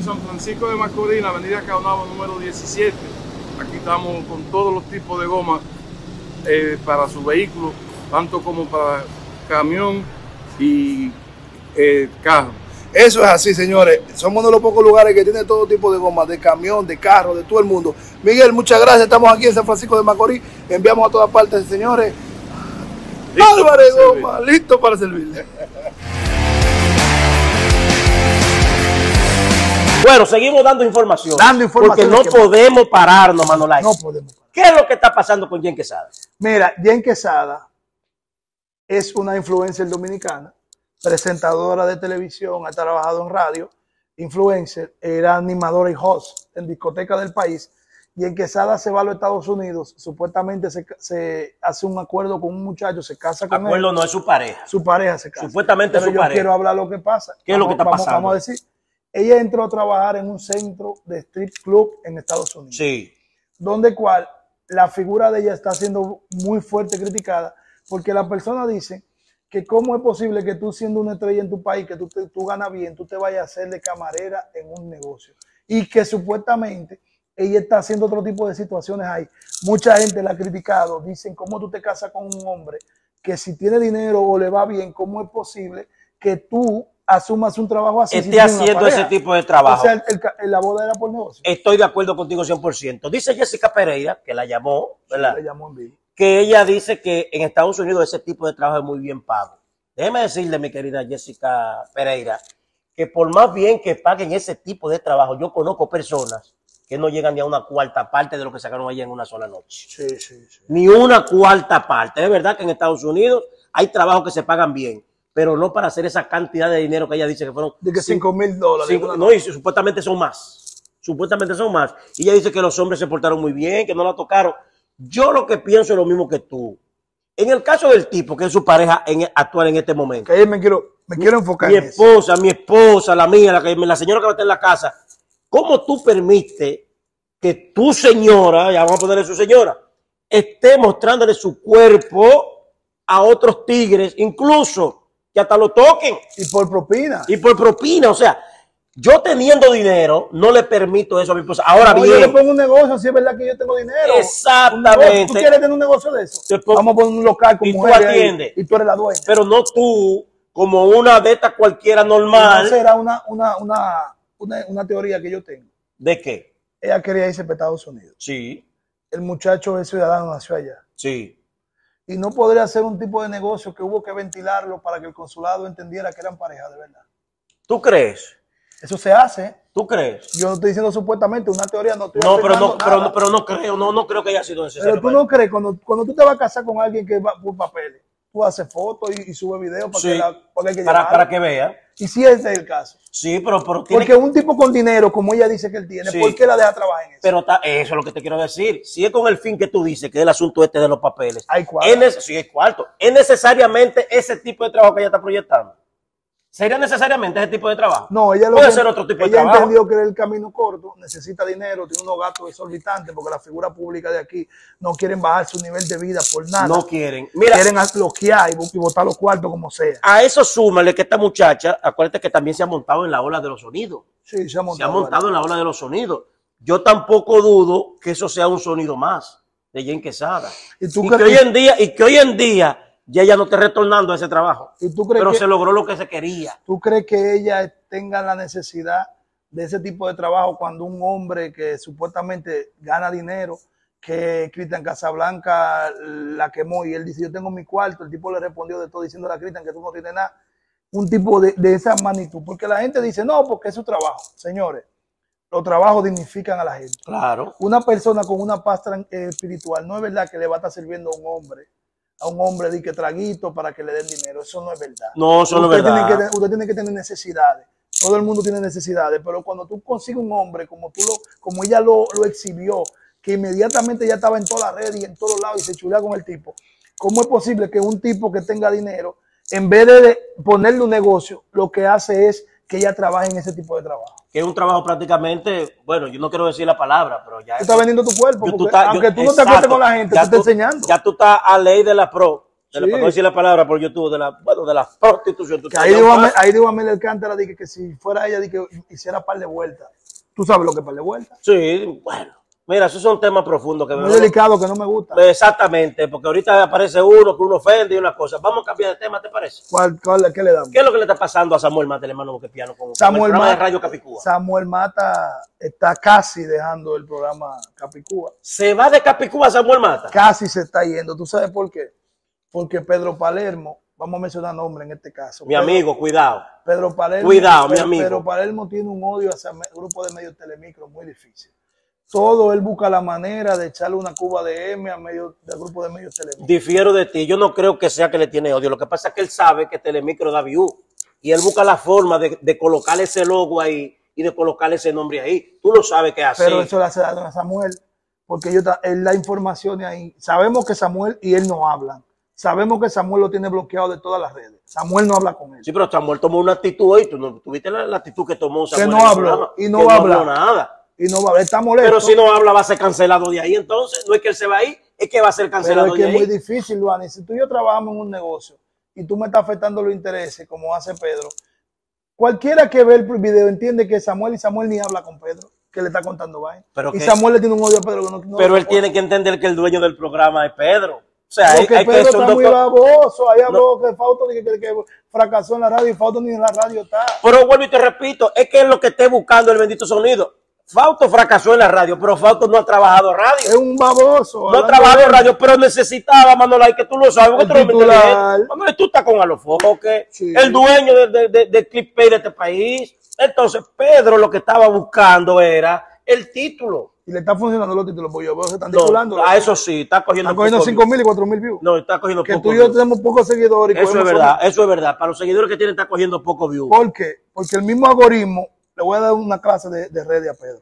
San Francisco de Macorís, en la avenida Caonabo número 17. Aquí estamos con todos los tipos de goma para su vehículo, tanto como para camión y carro. Eso es así, señores. Somos uno de los pocos lugares que tiene todo tipo de gomas, de camión, de carro, de todo el mundo. Miguel, muchas gracias. Estamos aquí en San Francisco de Macorís. Enviamos a todas partes, señores. Álvarez Goma, listo para servirle. Bueno, seguimos dando información. Porque no podemos pararnos, Manolay. No podemos parar. ¿Qué es lo que está pasando con Jen Quesada? Mira, Jen Quesada es una influencer dominicana, presentadora de televisión, ha trabajado en radio, influencer, era animadora y host en discotecas del país. Jen Quesada se va a los Estados Unidos, supuestamente se hace un acuerdo con un muchacho, se casa con él. Acuerdo no es su pareja. Su pareja se casa. Supuestamente pero su pareja. Yo quiero hablar lo que pasa. ¿Qué es lo que está pasando? Vamos a decir, ella entró a trabajar en un centro de strip club en Estados Unidos. Sí. Donde cual la figura de ella está siendo muy fuerte criticada, porque la persona dice que cómo es posible que tú siendo una estrella en tu país, que tú ganas bien, tú te vayas a hacer de camarera en un negocio. Y que supuestamente ella está haciendo otro tipo de situaciones ahí. Mucha gente la ha criticado, dicen cómo tú te casas con un hombre que si tiene dinero o le va bien, cómo es posible que tú asumas un trabajo así. Esté haciendo ese tipo de trabajo. O sea, la boda era por negocio. Estoy de acuerdo contigo 100%. Dice Jessica Pereira, que la llamó, ¿verdad? Sí, la llamó en vivo. Que ella dice que en Estados Unidos ese tipo de trabajo es muy bien pago. Déjeme decirle, mi querida Jessica Pereira, que por más bien que paguen ese tipo de trabajo, yo conozco personas que no llegan ni a una cuarta parte de lo que sacaron allá en una sola noche. Sí. Ni una cuarta parte. Es verdad que en Estados Unidos hay trabajos que se pagan bien, pero no para hacer esa cantidad de dinero que ella dice que fueron. De que $5,000. No, y supuestamente son más. Supuestamente son más. Y ella dice que los hombres se portaron muy bien, que no la tocaron. Yo lo que pienso es lo mismo que tú. En el caso del tipo, que es su pareja actual en este momento. Que me quiero enfocar mi en esposa, eso. Mi esposa, la mía, la señora que va a estar en la casa. ¿Cómo tú permites que tu señora, ya vamos a ponerle su señora, esté mostrándole su cuerpo a otros tigres, incluso que hasta lo toquen? Y por propina. Y por propina, o sea, yo teniendo dinero, no le permito eso a mi esposa. Ahora bien. Yo le pongo un negocio, si es verdad que yo tengo dinero. Exactamente. ¿Tú quieres tener un negocio de eso? Vamos a poner un local con mujeres. Y tú atiendes. Y tú eres la dueña. Pero no tú, como una de estas cualquiera normal. Esa era una teoría que yo tengo. ¿De qué? Ella quería irse para Estados Unidos. Sí. El muchacho es ciudadano, nació allá. Sí. Y no podría hacer un tipo de negocio que hubo que ventilarlo para que el consulado entendiera que eran pareja de verdad. ¿Tú crees? Eso se hace. ¿Tú crees? Yo no estoy diciendo supuestamente una teoría, no estoy pero no creo que haya sido necesario. Pero tú no crees, cuando tú te vas a casar con alguien que va por papeles, tú haces fotos y subes videos para que vea. Y si ese es el caso. Sí, pero porque un tipo con dinero, como ella dice que él tiene, ¿por qué la deja trabajar en eso? Pero eso es lo que te quiero decir. Si es con el fin que tú dices, que es el asunto este de los papeles. Hay cuarto. Sí, hay cuarto. ¿Es necesariamente ese tipo de trabajo que ella está proyectando? ¿Sería necesariamente ese tipo de trabajo? No, ella puede ser otro tipo de trabajo. Ella entendió que era el camino corto, necesita dinero, tiene unos gastos exorbitantes porque la figura pública de aquí no quieren bajar su nivel de vida por nada. No quieren. Mira, quieren bloquear y botar los cuartos como sea. A eso súmale que esta muchacha, acuérdate que también se ha montado en la ola de los sonidos. Sí, se ha montado en la ola de los sonidos. Yo tampoco dudo que eso sea un sonido más de Jen Quesada. Y que hoy en día ya ella no está retornando a ese trabajo. ¿Y tú crees pero se logró lo que se quería. ¿Tú crees que ella tenga la necesidad de ese tipo de trabajo cuando un hombre que supuestamente gana dinero, que Cristian Casablanca la quemó y él dice, yo tengo mi cuarto, el tipo le respondió de todo diciéndole a Cristian que tú no tienes nada? Un tipo de esa magnitud. Porque la gente dice, no, porque es su trabajo. Señores, los trabajos dignifican a la gente. Claro. Una persona con una paz espiritual, no es verdad que le va a estar sirviendo a un hombre de que traguito para que le den dinero. Eso no es verdad. No, eso no es verdad. Usted tiene que tener necesidades. Todo el mundo tiene necesidades, pero cuando tú consigues un hombre como ella lo exhibió, que inmediatamente ya estaba en toda la red y en todos lados y se chulea con el tipo, ¿cómo es posible que un tipo que tenga dinero, en vez de ponerle un negocio, lo que hace es que ella trabaje en ese tipo de trabajo? Que es un trabajo prácticamente, bueno, yo no quiero decir la palabra, pero ya... Tú estás vendiendo tu cuerpo, aunque tú no te acuerdes con la gente, tú estás enseñando. Ya tú estás a ley de la pro, para no decir la palabra por YouTube, de la prostitución. Que ahí digo a Mel Alcántara dije que si fuera ella que hiciera par de vueltas. ¿Tú sabes lo que es par de vueltas? Sí, bueno. Mira, esos son temas profundos que muy delicados, que no me gustan. Exactamente, porque ahorita aparece uno que uno ofende y una cosa. Vamos a cambiar de tema, ¿te parece? ¿Qué le damos? ¿Qué es lo que le está pasando a Samuel Mata, el hermano Boquepiano, con Samuel el programa Mata, de Radio Capicúa? Samuel Mata está casi dejando el programa Capicúa. ¿Se va de Capicúa Samuel Mata? Casi se está yendo. ¿Tú sabes por qué? Porque Pedro Palermo, vamos a mencionar nombre en este caso. Mi amigo, cuidado. Pedro Palermo. Cuidado, mi amigo. Pedro Palermo tiene un odio hacia el grupo de medios Telemicro muy difícil. Todo él busca la manera de echarle una cuba de M al grupo de medios Telemicro. Difiero de ti, yo no creo que sea que le tiene odio, lo que pasa es que él sabe que Telemicro da view y él busca la forma de colocar ese logo ahí y de colocar ese nombre ahí. Tú lo sabes que es así. Pero eso le hace daño a Samuel, porque él da informaciones ahí. Sabemos que Samuel y él no hablan. Sabemos que Samuel lo tiene bloqueado de todas las redes. Samuel no habla con él. Sí, pero Samuel tomó una actitud hoy. ¿Tú viste la actitud que tomó Samuel? Que no habló y no va a hablar. Nada. Y no va a hablar, está molesto. Pero si no habla va a ser cancelado de ahí, entonces no es que él se va ahí, es que va a ser cancelado de ahí. Pero es que es muy difícil, Luani. Si tú y yo trabajamos en un negocio y tú me estás afectando los intereses, como hace Pedro, cualquiera que ve el video entiende que Samuel ni habla con Pedro, que le está contando vaina. Y Samuel le tiene un odio a Pedro. Pero él tiene que entender que el dueño del programa es Pedro. O sea, hay Pedro que está muy baboso. Ahí habló que Fausto que fracasó en la radio y Fausto ni en la radio está. Pero vuelvo y te repito, es que es lo que esté buscando el bendito sonido. Fausto fracasó en la radio, pero Fausto no ha trabajado radio. Es un baboso. No ha trabajado en radio, pero necesitaba, Manolay, que tú lo sabes. Porque tú estás con Alofoque, sí. El dueño de Clickbait de este país. Entonces, Pedro lo que estaba buscando era el título. Y le está funcionando los títulos, porque yo veo que se están titulando. Eso sí, está cogiendo 5,000 y 4,000 views. No, está cogiendo poco. Que tú y yo tenemos pocos seguidores. Eso es verdad. Para los seguidores que tienen, está cogiendo pocos views. ¿Por qué? Porque el mismo algoritmo, le voy a dar una clase de redes a Pedro.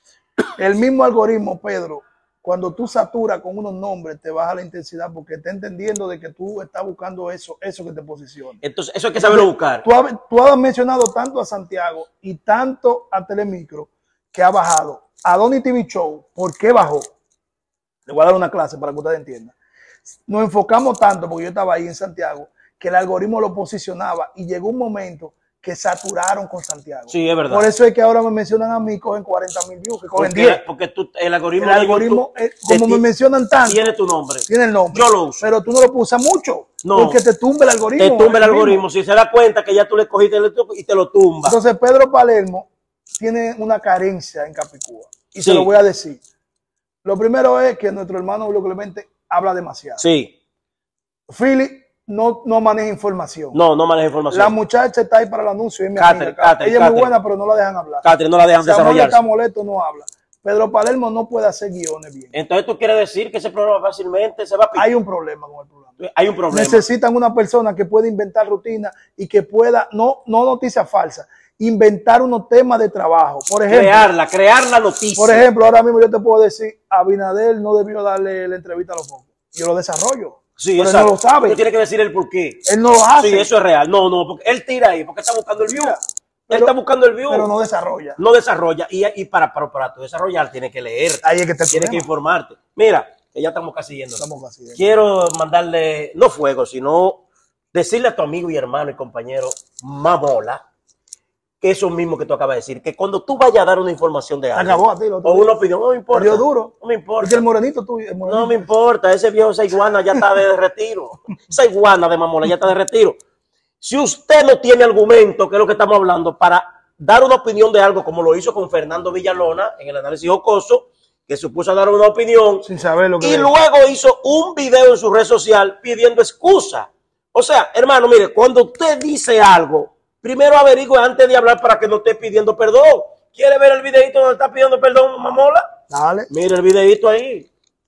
El mismo algoritmo, Pedro, cuando tú saturas con unos nombres, te baja la intensidad porque está entendiendo de que tú estás buscando eso que te posiciona. Entonces, eso hay que saberlo buscar. Tú has mencionado tanto a Santiago y tanto a Telemicro que ha bajado. A Donny TV Show, ¿por qué bajó? Le voy a dar una clase para que ustedes entiendan. Nos enfocamos tanto, porque yo estaba ahí en Santiago, que el algoritmo lo posicionaba y llegó un momento que saturaron con Santiago. Sí, es verdad. Por eso es que ahora me mencionan a mí, cogen 40,000 views, que cogen 10. Porque el algoritmo como me mencionan tanto, tiene tu nombre. Tiene el nombre. Yo lo uso. Pero tú no lo usas mucho. No. Porque te tumba el algoritmo. Te tumba el algoritmo. Si se da cuenta que ya tú le cogiste y te lo tumba. Entonces, Pedro Palermo tiene una carencia en Capicúa. Y se lo voy a decir. Lo primero es que nuestro hermano Julio Clemente habla demasiado. Sí. Philly no maneja información. No maneja información. La muchacha está ahí para el anuncio. Ella es muy buena, pero no la dejan hablar. Catherine, no la dejan desarrollar. Está molesto, no habla. Pedro Palermo no puede hacer guiones bien. Entonces tú quieres decir que ese programa fácilmente se va a picar. Hay un problema con el programa. Hay un problema. Necesitan una persona que pueda inventar rutinas y que pueda, no noticias falsas, inventar unos temas de trabajo. Por ejemplo, crear la noticia. Por ejemplo, ahora mismo yo te puedo decir, Abinader no debió darle la entrevista a los focos. Yo lo desarrollo. Sí, pero él no lo sabe. Tú tienes que decir el por qué. Él no lo hace. Sí, eso es real. No, porque él tira ahí, porque está buscando el view. Él está buscando el view. Pero no desarrolla. No desarrolla. Y para tu desarrollar, tienes que leer. Ahí es que tienes que informarte. Mira, que ya estamos casi yendo. Estamos casi yendo. Quiero mandarle, no fuego, sino decirle a tu amigo y hermano y compañero Mamola, que eso mismo que tú acabas de decir, que cuando tú vayas a dar una información de algo, acabó a ti, o una opinión, no me importa. Dio duro. No me importa. Porque el morenito tuyo. No me importa, ese viejo, esa iguana ya está de retiro. Esa iguana de Mamola ya está de retiro. Si usted no tiene argumento, que es lo que estamos hablando, para dar una opinión de algo, como lo hizo con Fernando Villalona en el análisis jocoso, que se puso a dar una opinión sin saber lo que y luego hizo un video en su red social pidiendo excusa. O sea, hermano, mire, cuando usted dice algo, primero averigüe antes de hablar para que no esté pidiendo perdón. ¿Quiere ver el videito donde está pidiendo perdón, Mamola? Dale. Mire el videito ahí.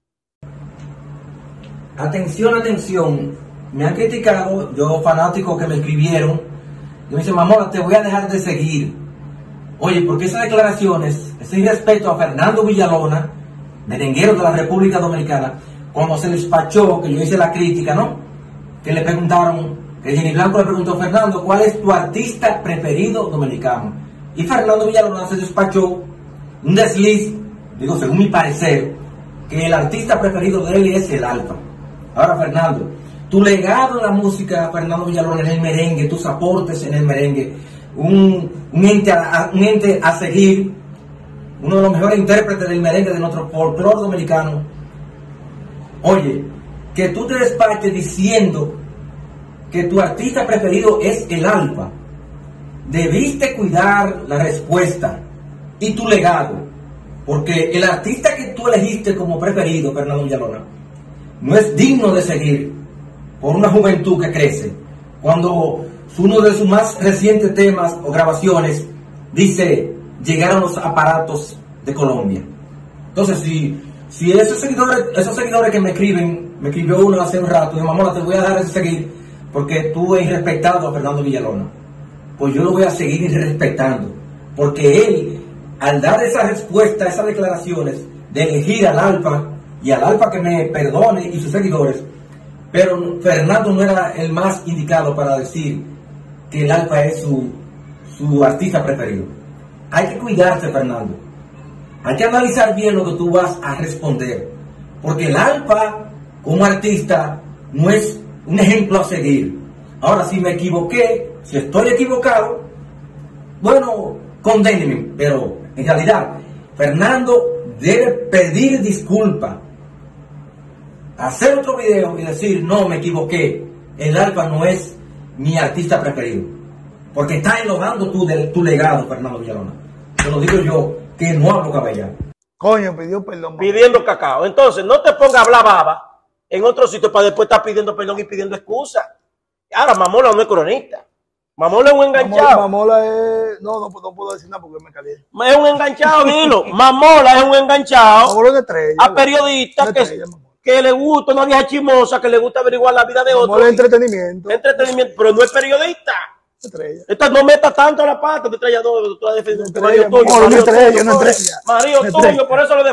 Atención, atención. Me han criticado, yo fanáticos que me escribieron, y me dicen, Mamola, te voy a dejar de seguir. Oye, porque esas declaraciones, ese irrespeto a Fernando Villalona, merenguero de la República Dominicana, cuando se despachó, que yo hice la crítica, ¿no? Que le preguntaron, que Jenny Blanco le preguntó, Fernando, ¿cuál es tu artista preferido dominicano? Y Fernando Villalona se despachó un desliz, digo, según mi parecer, que el artista preferido de él es el Alfa. Ahora, Fernando, tu legado en la música, Fernando Villalona, en el merengue, tus aportes en el merengue, un ente a seguir, uno de los mejores intérpretes del merengue de nuestro folclore dominicano. Oye, que tú te despaches diciendo que tu artista preferido es el Alfa, debiste cuidar la respuesta y tu legado, porque el artista que tú elegiste como preferido, Fernando Villalona, no es digno de seguir por una juventud que crece, cuando uno de sus más recientes temas o grabaciones dice: llegaron los aparatos de Colombia. Entonces, si esos seguidores que me escribió uno hace un rato, de mamona, te voy a dejar de seguir porque tú has irrespetado a Fernando Villalona, pues yo lo voy a seguir respetando, porque él, al dar esa respuesta, esas declaraciones de elegir al Alfa, y al Alfa que me perdone y sus seguidores, pero Fernando no era el más indicado para decir que el Alfa es su artista preferido. Hay que cuidarse, Fernando. Hay que analizar bien lo que tú vas a responder, porque el Alfa como artista no es un ejemplo a seguir. Ahora, si me equivoqué, si estoy equivocado, bueno, condénenme, pero en realidad Fernando debe pedir disculpas, hacer otro video y decir: no, me equivoqué, el Alfa no es mi artista preferido, porque está enlodando tu legado, Fernando Villalona. Te lo digo yo, que no hablo cabellado. Coño, pidió perdón. Pidiendo cacao. Entonces, no te pongas a hablar baba en otro sitio para después estar pidiendo perdón y pidiendo excusa. Ahora, Mamola no es cronista. Mamola es un enganchado. Mamola es... No puedo decir nada porque me caliente. Es un enganchado, dilo. Mamola es un enganchado. Mamola es estrella. A periodistas que le gusta una vieja chimosa, que le gusta averiguar la vida de otros. Mamola es entretenimiento. Entretenimiento, pero no es periodista. Estrella. Esta no metas tanto la pata, te estrella no, tú estás defendiendo Mario tuyo. Una estrella. Mario tuyo, por eso lo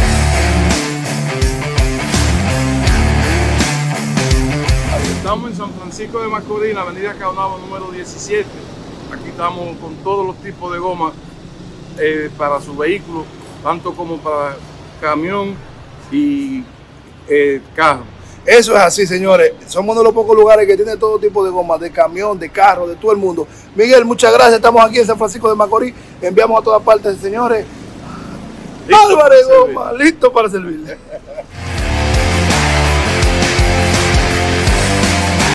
Estamos en San Francisco de Macorís, en la avenida Caonabo número 17. Aquí estamos con todos los tipos de goma para su vehículo, tanto como para camión y carro. Eso es así, señores. Somos uno de los pocos lugares que tiene todo tipo de gomas, de camión, de carro, de todo el mundo. Miguel, muchas gracias. Estamos aquí en San Francisco de Macorís. Enviamos a todas partes, señores. Álvarez Goma, listo para servirle.